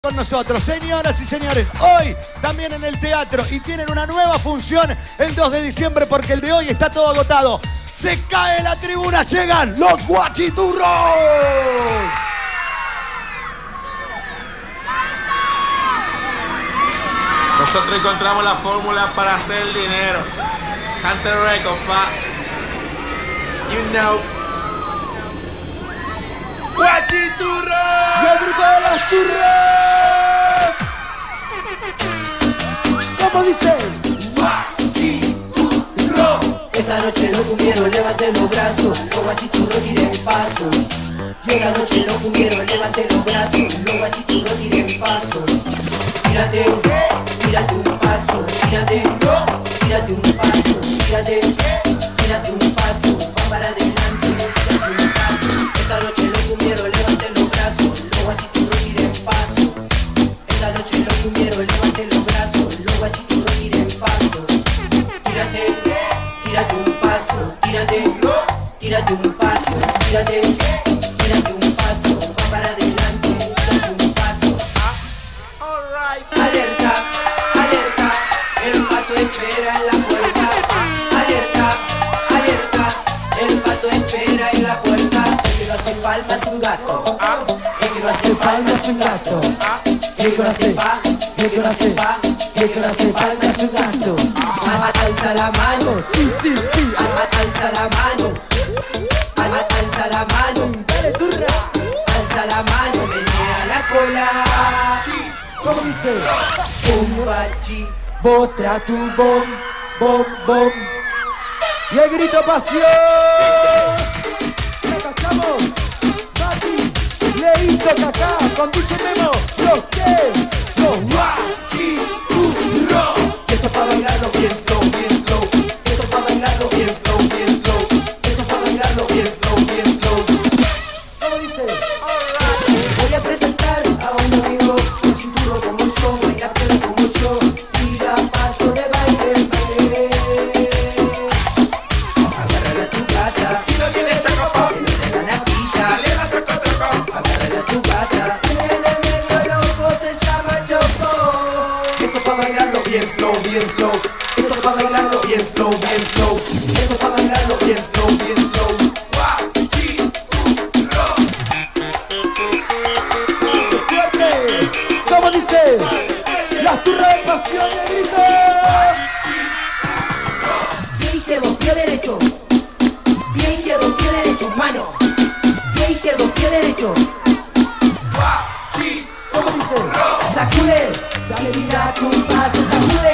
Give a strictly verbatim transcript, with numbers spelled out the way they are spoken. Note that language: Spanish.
Con nosotros, señoras y señores, hoy también en el teatro y tienen una nueva función el dos de diciembre porque el de hoy está todo agotado. Se cae la tribuna, llegan los Guachiturros. Nosotros encontramos la fórmula para hacer dinero. Hunter Records, pa. You know. ¡Guachiturros! ¡Y el grupo de los turros! ¿Cómo dice? Guachiturro. Esta noche los cumbieros levanten los brazos, los guachiturros tiren paso. Esta noche los cumbieros levanten los brazos, los guachiturros tiren paso. Tírate, tírate un paso, tírate, tírate un paso, tírate, tírate un paso, va para adelante, tírate un paso. Esta noche los cumbieros levanten los brazos, los guachiturros tiren paso. Esta noche los cumbieros levanten los brazos, los guachiturros tiren paso. Tírate, tírate un paso, tírate, tírate un paso, tírate, tírate un paso, va para adelante, tírate un paso. Alerta, alerta, el pato espera en la puerta. Alerta, alerta, el pato espera en la puerta. El que no hace palma es un gato. El que no hace palma es un gato. El que no hace pa, el que no hace pa, el que no hace palma es un gato. Alza la mano, Sí, sí, sí. alza la mano, alza la mano, Dale, turra. alza la mano, menea la cola. ¿Cómo dice? Un bachi, Mostra tu bom, bom, bom. Y el grito pasión. ¿Qué cachamos? Mati, Leito, Cacá, con D J Memo. Los que, los guachiturro. Esto es pa' bailarlo bien slow, bien slow. Esto es pa' bailarlo bien slow, bien slow. Esto es pa' bailarlo bien slow, bien slow. ¿Cómo dice? Voy a presentar a un amigo, un cinturro como yo, baila pelo como yo, tira paso de baile, baile. Agárrala a tu gata, Si no tiene chacopón, que no se gana pilla. le das a cotrocón. Agárrala a tu gata, en el negro loco se llama Choco. Esto es pa' bailarlo bien slow, bien slow. Esto es pa' bailarlo bien slow, bien slow. Esto es pa' bailarlo bien slow, bien slow. Guachiturro. ¡Fuerte! ¿Cómo dice? Las turras de pasión y el grito. Pie izquierdo, pie derecho. Pie izquierdo, pie derecho, mano. Pie izquierdo, pie derecho. ¿Cómo dice? Sacude y tira un paso, sacude